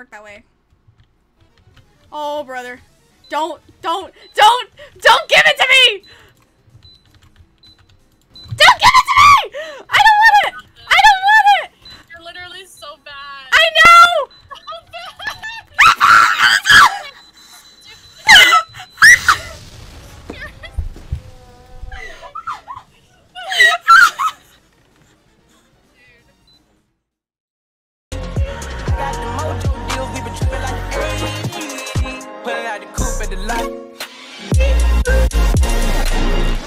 work that way. Oh, brother. Don't give it to me! Don't give it to me! I don't want it! I don't want it! You're literally so bad. I know! Put it out the coupe at the lot.